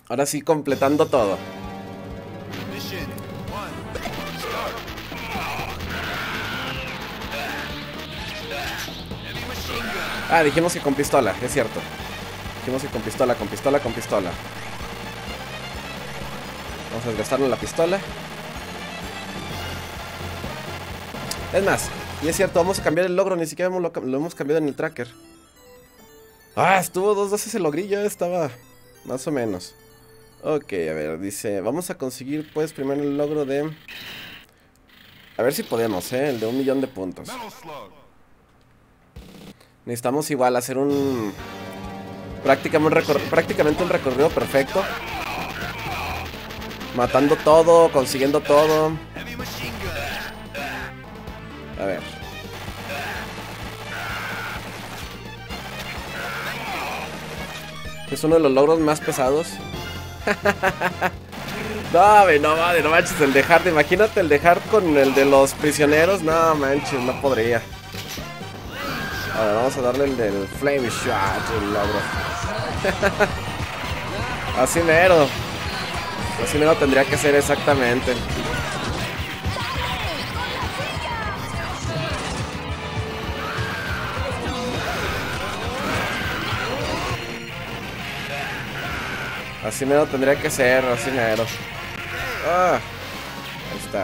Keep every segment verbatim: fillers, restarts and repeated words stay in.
Ahora sí, completando todo. Ah, dijimos que con pistola, es cierto. Dijimos que con pistola, con pistola, con pistola. Vamos a desgastarnos la pistola. Es más, y es cierto, vamos a cambiar el logro. Ni siquiera lo, lo hemos cambiado en el tracker. Ah, estuvo dos veces el logrillo. Estaba más o menos. Ok, a ver, dice, vamos a conseguir pues primero el logro de... A ver si podemos, eh, el de un millón de puntos. Necesitamos igual hacer un... Prácticamente un, recor... prácticamente un recorrido perfecto. Matando todo, consiguiendo todo. A ver. Es uno de los logros más pesados. No, wey, no, madre, no manches, el de Hard. Imagínate el de Hard con el de los prisioneros. No manches, no podría. A ver, vamos a darle el del Flame Shot, el logro. Así mero. Así mero tendría que ser exactamente. Así mero tendría que ser, así mero. Ah, ahí está.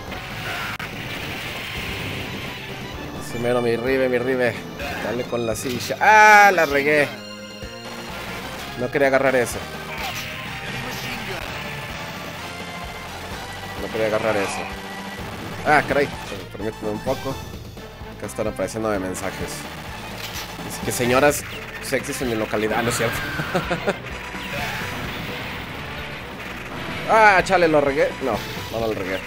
Así mero, mi ribe, mi ribe. Dale con la silla. ¡Ah! La regué. No quería agarrar eso. No quería agarrar eso. Ah, caray. Permíteme un poco. Acá están apareciendo mensajes. Dice que señoras sexys en mi localidad. Ah, no es cierto. Ah, chale, lo regué. No, no lo regué.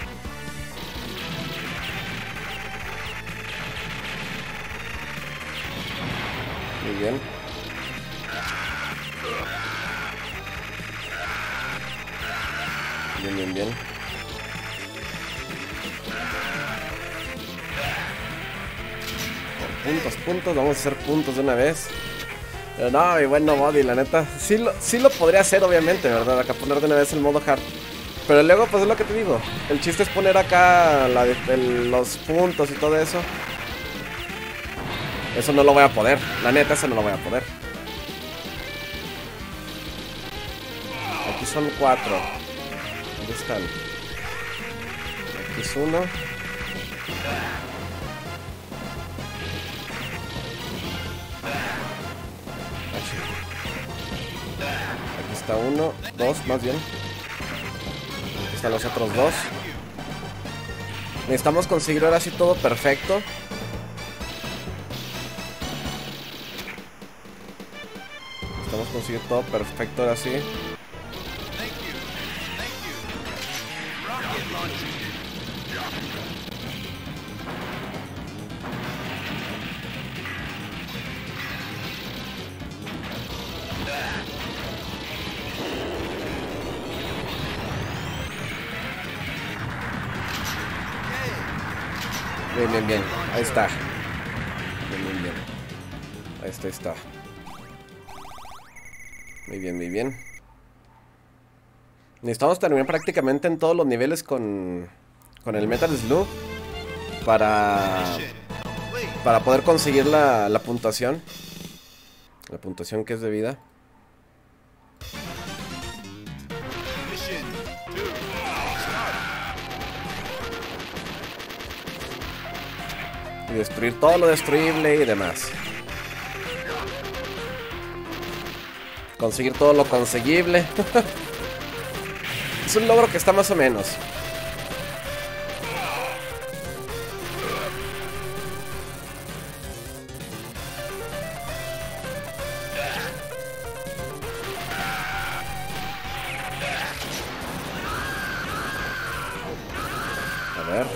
Muy bien. Bien, bien, bien. Por puntos, puntos. Vamos a hacer puntos de una vez. Pero no, mi buen Nobody, la neta. Sí lo, sí lo podría hacer, obviamente, ¿verdad? Acá poner de una vez el modo hard. Pero luego, pues es lo que te digo. El chiste es poner acá la de, el, los puntos y todo eso. Eso no lo voy a poder. La neta, eso no lo voy a poder. Aquí son cuatro. ¿Dónde están? Aquí es uno. Aquí está uno, dos, más bien. Aquí están los otros dos. Necesitamos conseguir ahora sí todo perfecto. Necesitamos conseguir todo perfecto ahora sí. Bien, bien, bien. Ahí está. Bien, bien, bien. Ahí está, ahí está. Muy bien, muy bien. Necesitamos terminar prácticamente en todos los niveles con, con el Metal Slug para, para poder conseguir la, la puntuación. La puntuación que es debida. Y destruir todo lo destruible y demás. Conseguir todo lo conseguible. Es un logro que está más o menos. A ver.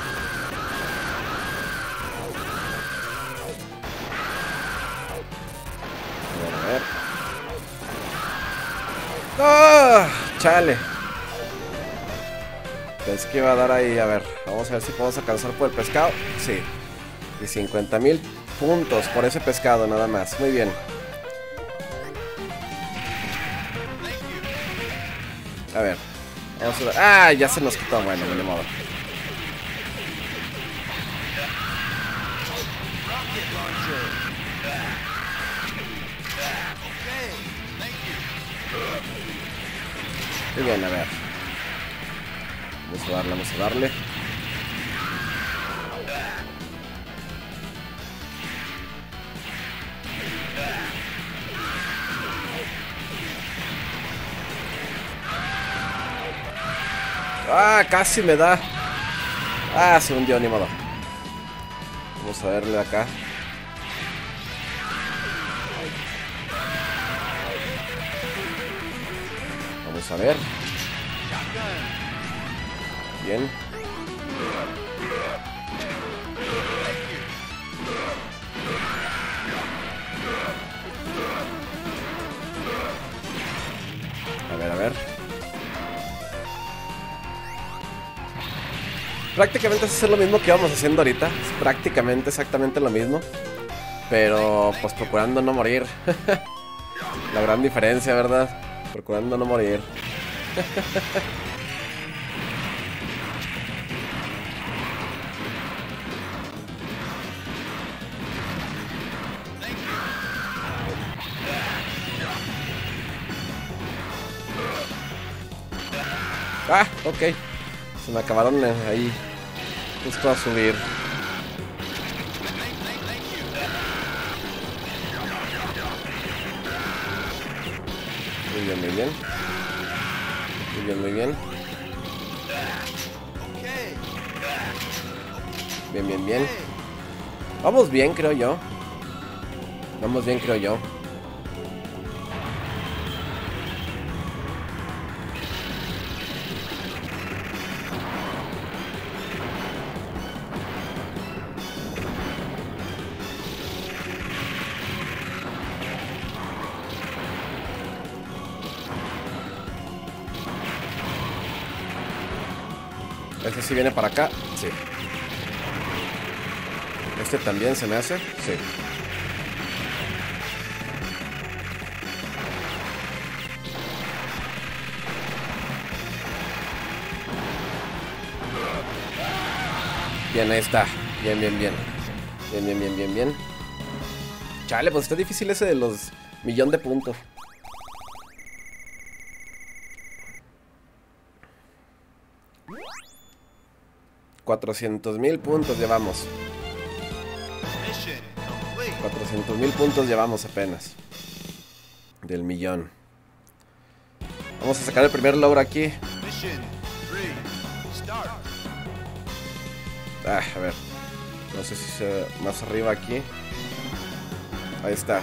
A ver. ¡Ah! ¡Chale! Pensé que iba a dar ahí, a ver. Vamos a ver si podemos alcanzar por el pescado. Sí. Y cincuenta mil puntos por ese pescado nada más. Muy bien. A ver. Vamos a ver. Ah, ya se nos quitó. Bueno, de modo. Muy bien, a ver. Vamos a darle, vamos a darle. Ah, casi me da. Ah, se hundió, ni modo. Vamos a verle acá. Vamos a ver. Bien. A ver, a ver. Prácticamente es hacer lo mismo que íbamos haciendo ahorita. Es prácticamente exactamente lo mismo. Pero pues procurando no morir. La gran diferencia, ¿verdad? Procurando no morir. Ah, ok. Se me acabaron ahí. Justo a subir. Muy bien, muy bien. Muy bien, muy bien. Bien, bien, bien. Vamos bien, creo yo. Vamos bien, creo yo. Este sí viene para acá. Sí. Este también se me hace. Sí. Bien, ahí está. Bien, bien, bien. Bien, bien, bien, bien, bien. Chale, pues está difícil ese de los millón de puntos. cuatrocientos mil puntos llevamos. cuatrocientos mil puntos llevamos apenas. Del millón. Vamos a sacar el primer logro aquí. Ah, a ver. No sé si se... más arriba aquí. Ahí está.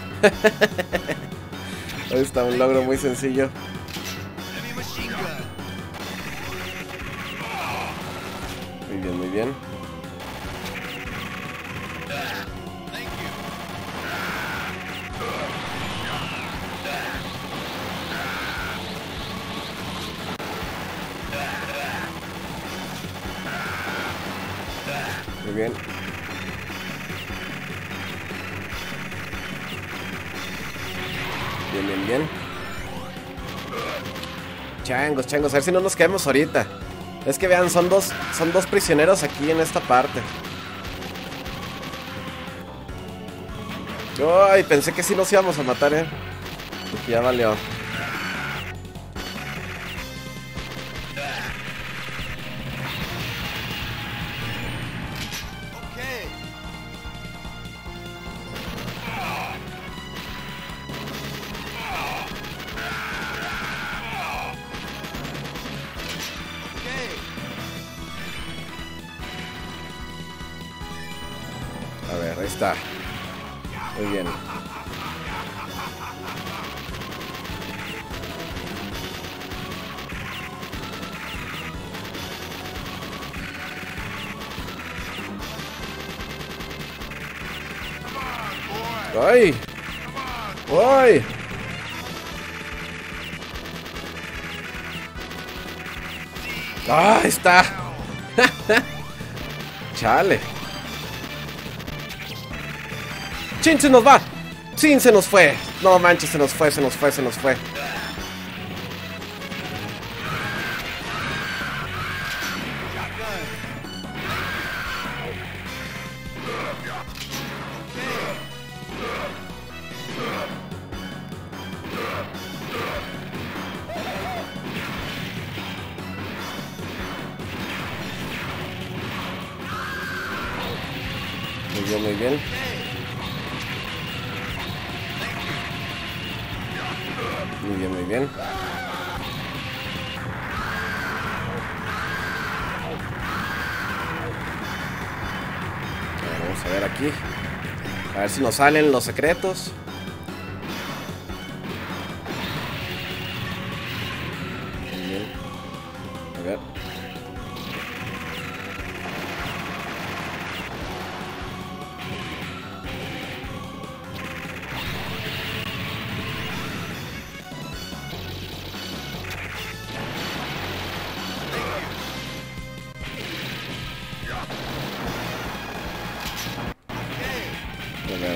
Ahí está un logro muy sencillo. Muy bien, muy bien. Muy bien. Bien, bien, bien. Changos, changos. A ver si no nos caemos ahorita. Es que vean, son dos, son dos prisioneros aquí en esta parte. Ay, pensé que sí nos íbamos a matar, eh. Porque ya valió. A ver, ahí está. Muy bien. ¡Ay! ¡Ay! ¡Ah! Ahí está. Chale. ¡Chin! ¡Se nos va! ¡Chin! Se nos fue. No manches, se nos fue, se nos fue, se nos fue. bien, muy bien. Muy bien, muy bien. Vamos a ver aquí. A ver si nos salen los secretos. Bien. A ver. A ver.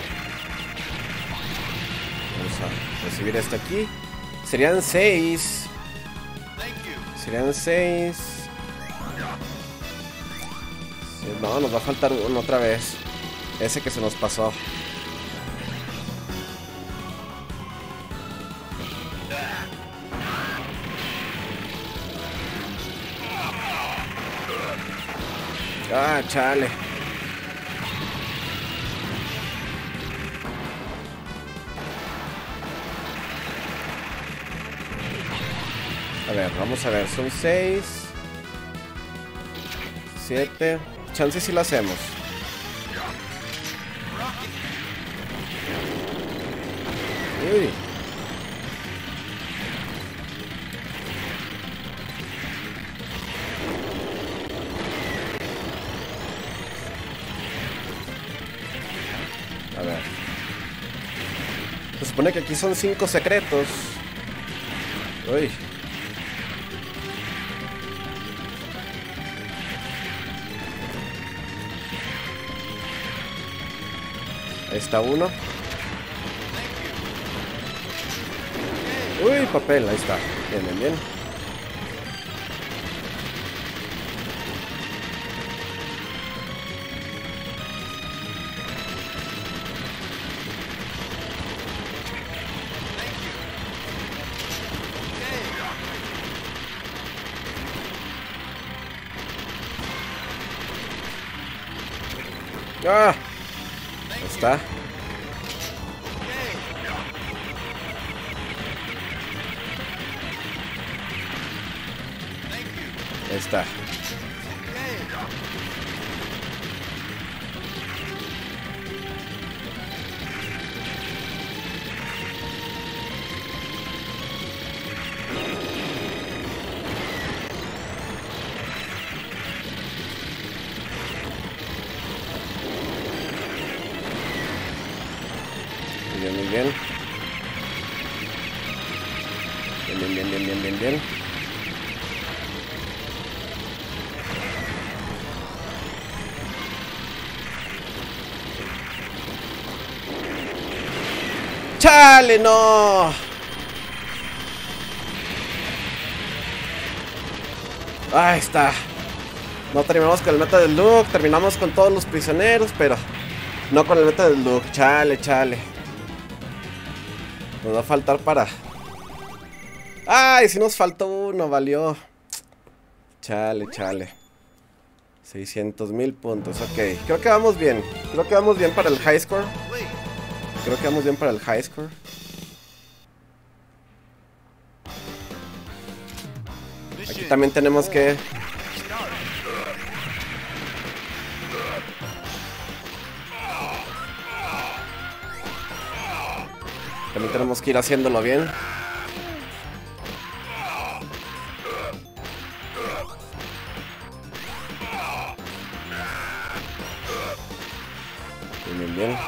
Vamos a recibir esto aquí. Serían seis. Serían seis. Sí, no, nos va a faltar uno otra vez. Ese que se nos pasó. Ah, chale. A ver, vamos a ver, son seis, siete, chance si lo hacemos. Uy. A ver. Se supone que aquí son cinco secretos. Uy. Ahí está uno. Uy, papel, ahí está. Bien, bien, bien. Ah, ahí está. Ahí está. Muy bien, muy bien. Bien, bien, bien, bien, bien, bien, bien. ¡Chale, no! Ahí está. No terminamos con el meta del Luke. Terminamos con todos los prisioneros, pero no con el meta del Luke. Chale, chale. Nos va a faltar para... ¡Ay! Si nos faltó uno, valió. Chale, chale. seiscientos mil puntos, ok. Creo que vamos bien. Creo que vamos bien para el high score. Creo que vamos bien para el high score. Aquí también tenemos que... También tenemos que ir haciéndolo bien. Bien, bien, bien.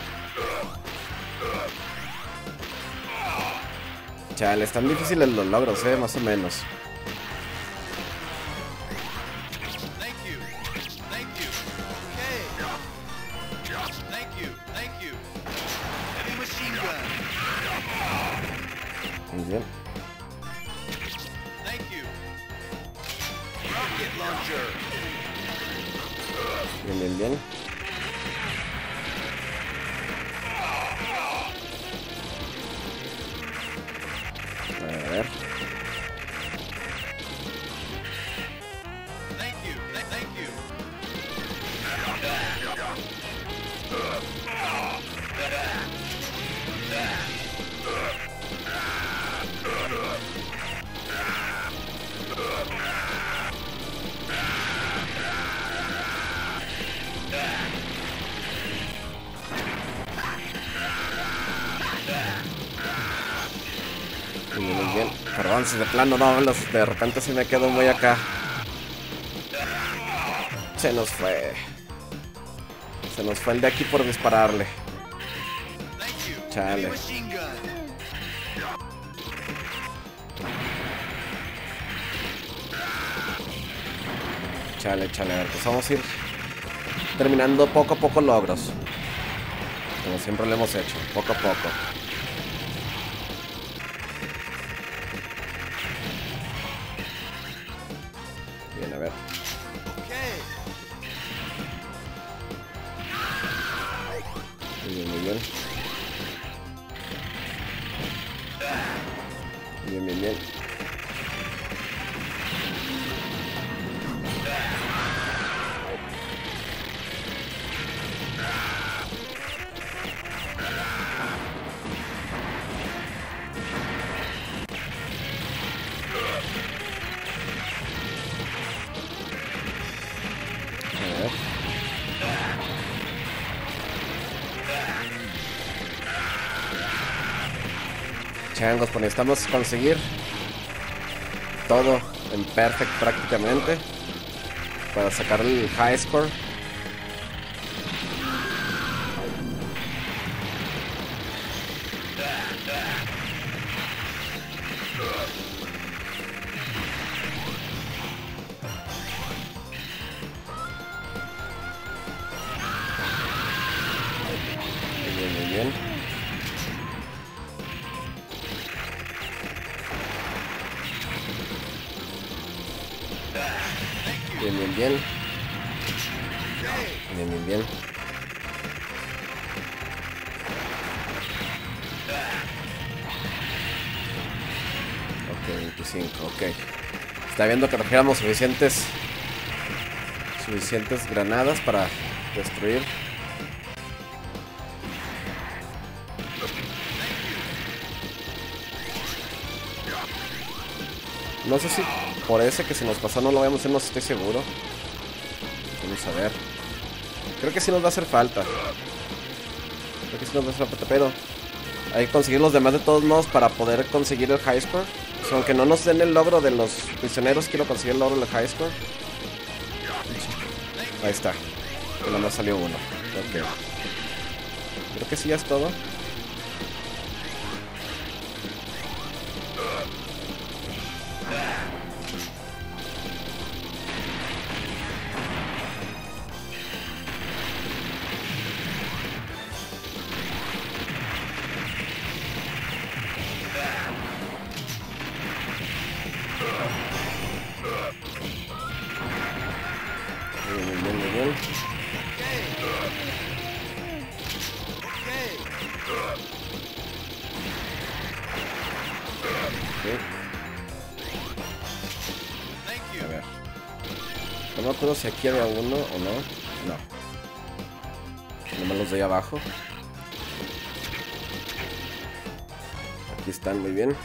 Chale, están difíciles los logros, eh, más o menos. Muy bien. Bien, bien, bien. A ver. perdón, si de plano no, los, de repente sí me quedo muy acá. Se nos fue. Se nos fue el de aquí por dispararle. Chale. Chale, chale, a ver, pues vamos a ir terminando poco a poco logros. Como siempre lo hemos hecho, poco a poco. Bien, a ver. Muy bien, muy bien. Bien, bien, bien. Changos, pues necesitamos conseguir todo en perfect prácticamente para sacar el high score. Muy bien, muy bien. Bien, bien, bien. Bien, bien, bien. Ok, veinticinco, ok. Está viendo que trajéramos suficientes Suficientes granadas para destruir. No sé si por ese que se nos pasó no lo vamos a hacer, no estoy seguro. Vamos a ver. Creo que sí nos va a hacer falta. Creo que sí nos va a hacer falta, pero hay que conseguir los demás de todos modos para poder conseguir el high score. O sea, aunque no nos den el logro de los prisioneros, quiero conseguir el logro del high score. Ahí está. Que nada más salió uno. Ok. Creo que sí ya es todo. Bien, bien, bien, bien. Okay. A ver. No me acuerdo si aquí había uno o no. No. Nomás los de ahí abajo. Aquí están, muy bien.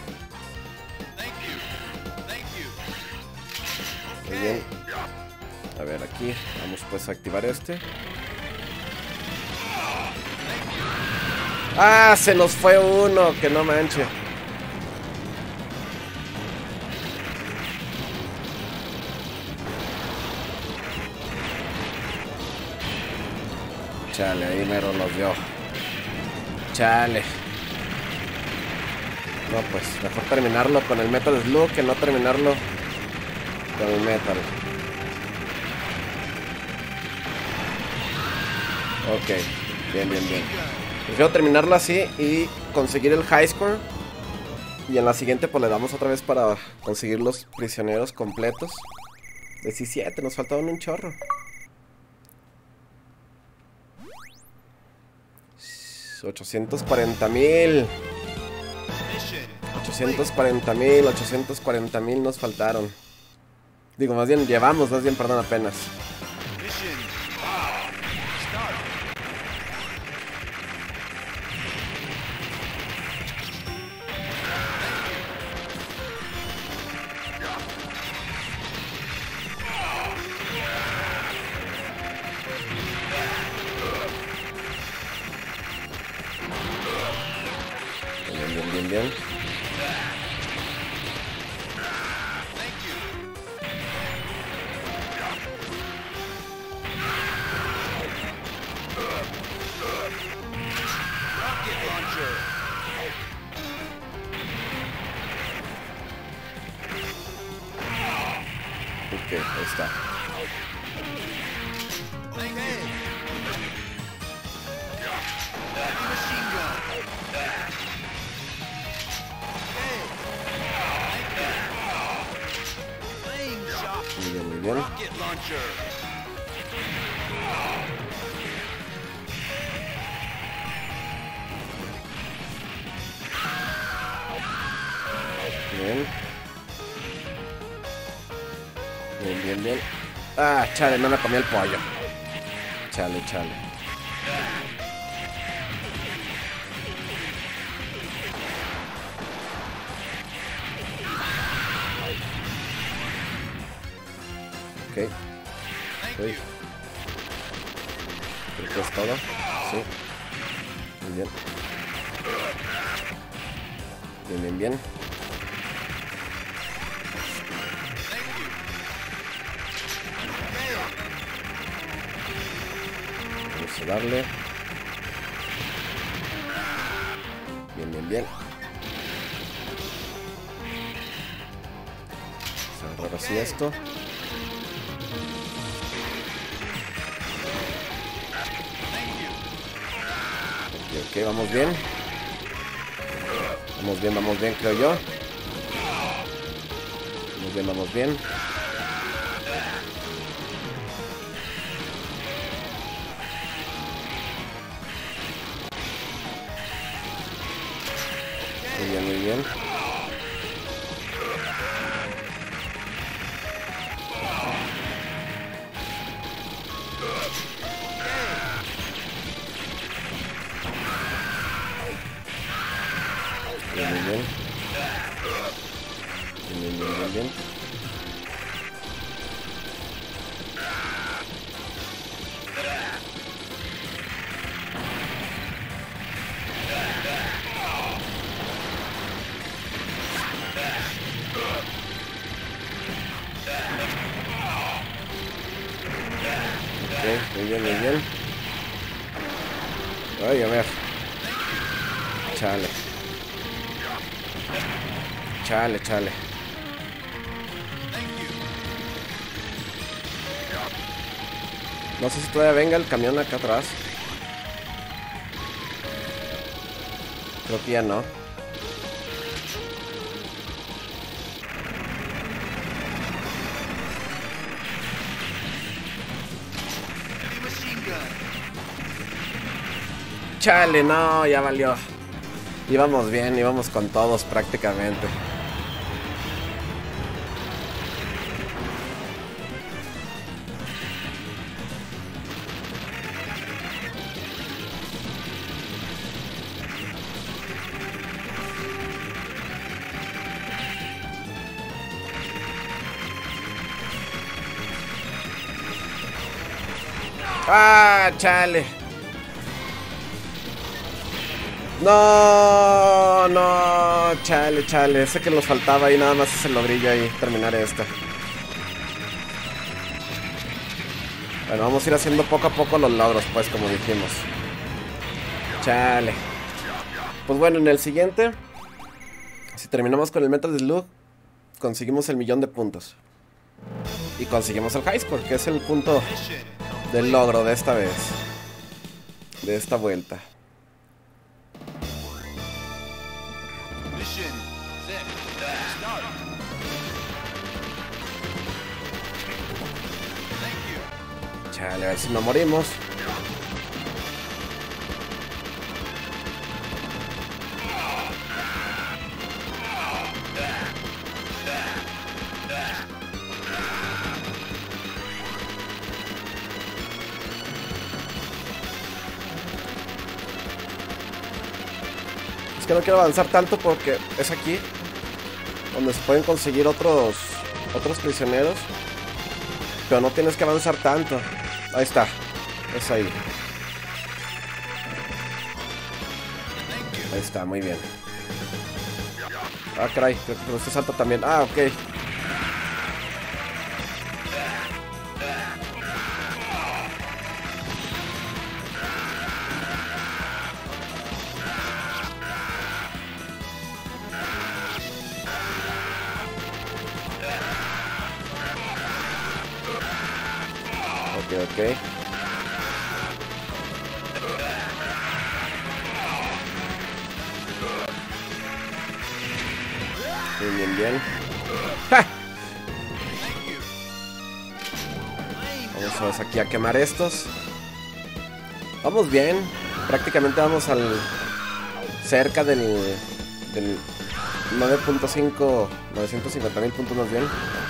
Muy bien. A ver, aquí. Vamos pues a activar este. ¡Ah! Se nos fue uno. Que no manche. Chale, ahí mero nos dio. Chale. No, pues mejor terminarlo con el Metal Slug que no terminarlo con el Metal. Ok, bien, bien, bien. Prefiero terminarlo así y conseguir el high score. Y en la siguiente pues le damos otra vez para conseguir los prisioneros completos. diecisiete, nos faltaban un chorro. ochocientos cuarenta mil. ochocientos cuarenta mil, ochocientos cuarenta mil nos faltaron. Digo, más bien llevamos, más bien, perdón, apenas. Bien, bien, bien, bien. Ok, ahí está. Muy bien, muy bien. Bien. Bien, bien, bien. Ah, chale, no me comí el pollo. Chale, chale. Ok. Ok. Creo que es todo. Sí. Muy bien. Bien, bien, bien. Vamos a darle. Bien, bien, bien. Vamos a agarrar así esto. Ok, ok, vamos bien. Vamos bien, vamos bien, creo yo. Vamos bien, vamos bien. Muy bien, muy bien. Bien, muy bien. Bien, bien, bien, bien, bien. Ok, muy bien, muy bien. Ay, a ver. Chale. Chale, chale. No sé si todavía venga el camión acá atrás. Creo que ya no. Chale, no, ya valió. Íbamos bien, íbamos con todos prácticamente. Ah, chale. No, no, chale, chale. Sé que nos faltaba ahí, nada más es el logrillo ahí, terminar esta. Bueno, vamos a ir haciendo poco a poco los logros, pues, como dijimos. Chale. Pues bueno, en el siguiente, si terminamos con el Metal Slug, conseguimos el millón de puntos. Y conseguimos el High Score, que es el punto del logro de esta vez. De esta vuelta. Chale, a ver si no morimos. Es que no quiero avanzar tanto porque es aquí donde se pueden conseguir otros otros prisioneros. Pero no tienes que avanzar tanto. Ahí está. Es ahí. Ahí está, muy bien. Ah, caray, creo que este salto también. Ah, ok. Ok, ok. Bien, bien, bien. ¡Ja! Vamos aquí a quemar estos. Vamos bien. Prácticamente vamos al... cerca del... del nueve punto cinco... novecientos cincuenta mil puntos más bien.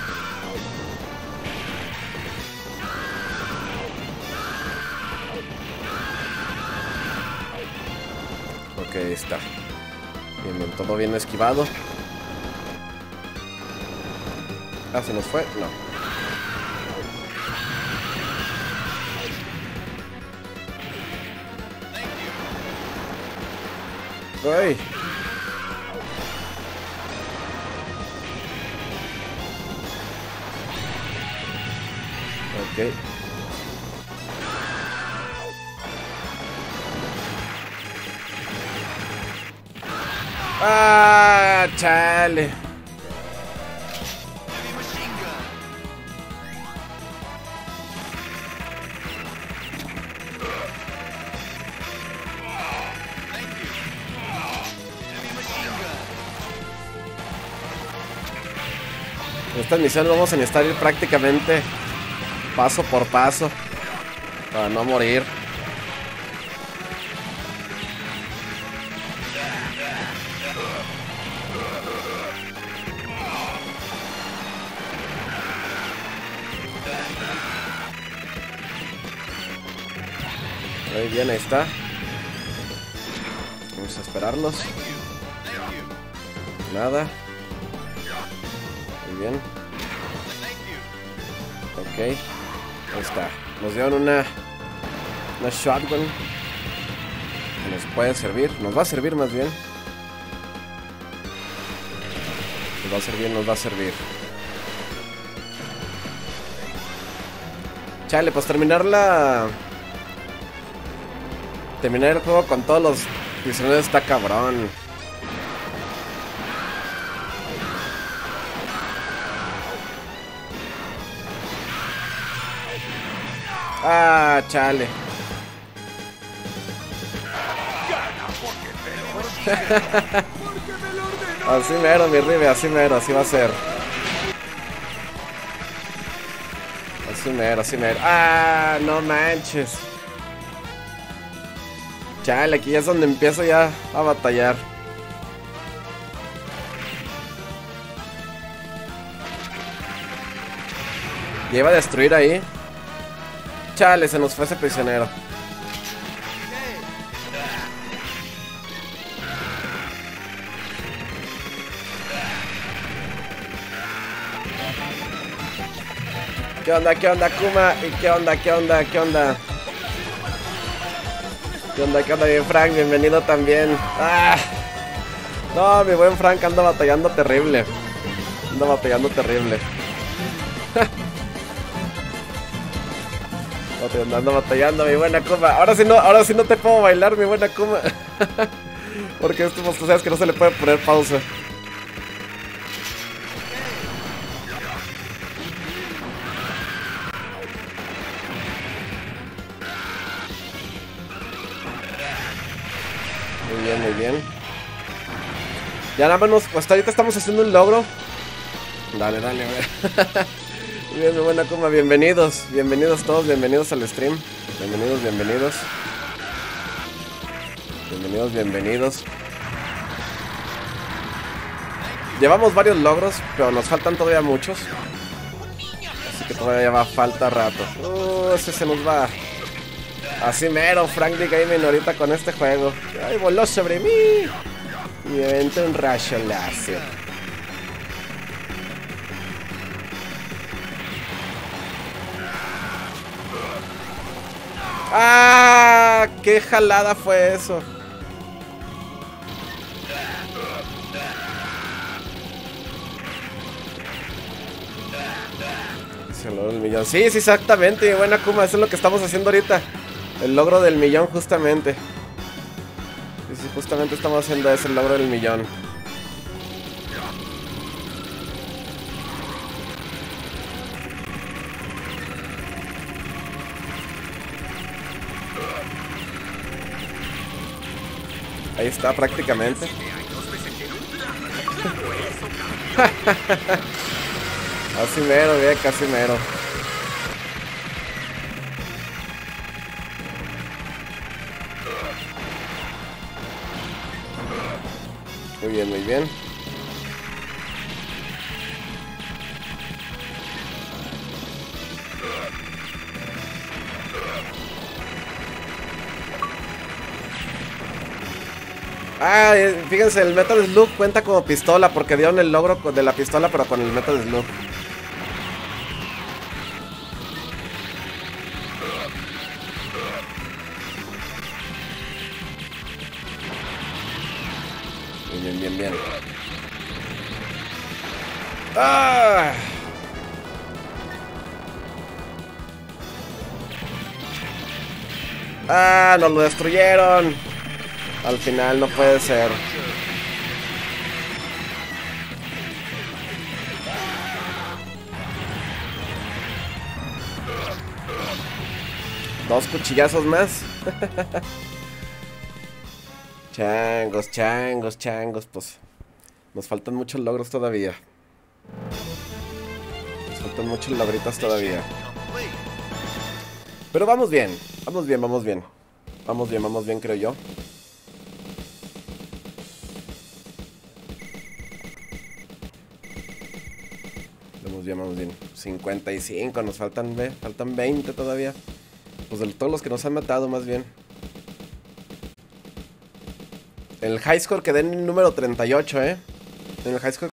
Ok, ahí está. Bien, bien, todo bien esquivado. Ah, ¿se nos fue? No. ¡Uy! Ok. ¡Ah! ¡Chale! En esta misión vamos a necesitar ir prácticamente paso por paso para no morir. Muy bien, ahí está. Vamos a esperarlos. Nada. Muy bien. Ok. Ahí está. Nos dieron una Una shotgun que nos puede servir. Nos va a servir más bien. Nos va a servir, nos va a servir. Chale, pues terminar la... Terminar el juego con todos los prisioneros está cabrón. Ah, chale. Así mero, mi Ribe, así mero, así va a ser. Así mero, así mero. Ah, no manches. Chale, aquí ya es donde empiezo ya a batallar. Ya iba a destruir ahí. Chale, se nos fue ese prisionero. ¿Qué onda, qué onda, Kuma? ¿Y qué onda, qué onda, qué onda? ¿Qué onda, qué onda, mi Frank? Bienvenido también. ¡Ah! No, mi buen Frank anda batallando terrible. Anda batallando terrible. Ando batallando, mi buena Kuma. Ahora sí no, ahora sí no te puedo bailar, mi buena Kuma. Porque esto, pues, tú sabes que no se le puede poner pausa. Muy bien, muy bien. Ya nada más nos, hasta ahorita estamos haciendo un logro. Dale, dale, güey. Muy bien, mi buena Kuma, bienvenidos, bienvenidos todos, bienvenidos al stream. Bienvenidos, bienvenidos. Bienvenidos, bienvenidos. Llevamos varios logros, pero nos faltan todavía muchos. Así que todavía va falta rato. Uh, ese se nos va. Así mero, Frank D. Gaming ahorita con este juego. Ay, voló sobre mí. Y me aventó un rayo láser. ¡Ah! ¡Qué jalada fue eso! Es el logro del millón. Sí, sí, exactamente, buena Kuma. Eso es lo que estamos haciendo ahorita. El logro del millón, justamente. Sí, sí, justamente estamos haciendo ese, el logro del millón. Ahí está prácticamente. Casi mero, bien, casi mero. Muy bien, muy bien. Ah, fíjense, el Metal Slug cuenta como pistola porque dieron el logro de la pistola pero con el Metal Slug. Bien, bien, bien. ¡Ah! ¡Ah! ¡Nos lo destruyeron! Al final no puede ser. Dos cuchillazos más. Changos, changos, changos. Pues nos faltan muchos logros todavía. Nos faltan muchos logritos todavía. Pero vamos bien. Vamos bien, vamos bien. Vamos bien, vamos bien, creo yo. Vamos bien, vamos bien. cincuenta y cinco, nos faltan, ¿ve? Faltan veinte todavía. Pues de todos los que nos han matado, más bien. En el high score quedé en el número treinta y ocho, ¿eh? En el high score